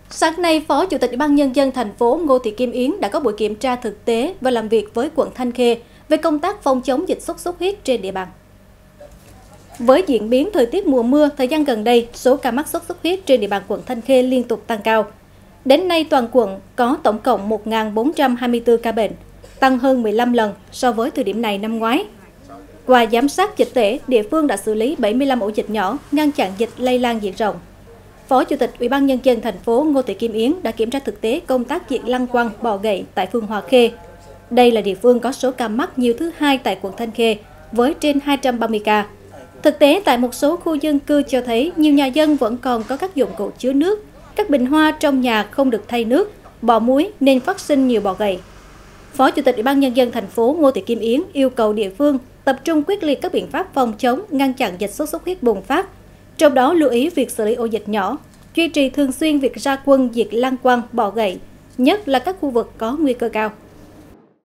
Sáng nay, Phó Chủ tịch Ủy ban Nhân dân thành phố Ngô Thị Kim Yến đã có buổi kiểm tra thực tế và làm việc với quận Thanh Khê về công tác phòng chống dịch sốt xuất huyết trên địa bàn. Với diễn biến thời tiết mùa mưa, thời gian gần đây, số ca mắc sốt xuất huyết trên địa bàn quận Thanh Khê liên tục tăng cao. Đến nay, toàn quận có tổng cộng 1.424 ca bệnh, tăng hơn 15 lần so với thời điểm này năm ngoái. Qua giám sát dịch tễ, địa phương đã xử lý 75 ổ dịch nhỏ, ngăn chặn dịch lây lan diện rộng. Phó Chủ tịch Ủy ban Nhân dân thành phố Ngô Thị Kim Yến đã kiểm tra thực tế công tác diệt lăng quăng, bọ gậy tại phường Hòa Khê. Đây là địa phương có số ca mắc nhiều thứ hai tại quận Thanh Khê, với trên 230 ca. Thực tế, tại một số khu dân cư cho thấy nhiều nhà dân vẫn còn có các dụng cụ chứa nước, các bình hoa trong nhà không được thay nước, bỏ muối nên phát sinh nhiều bọ gậy. Phó Chủ tịch Ủy ban Nhân dân thành phố Ngô Thị Kim Yến yêu cầu địa phương tập trung quyết liệt các biện pháp phòng chống, ngăn chặn dịch sốt xuất huyết bùng phát. Trong đó lưu ý việc xử lý ổ dịch nhỏ, duy trì thường xuyên việc ra quân diệt lăng quăng, bọ gậy, nhất là các khu vực có nguy cơ cao.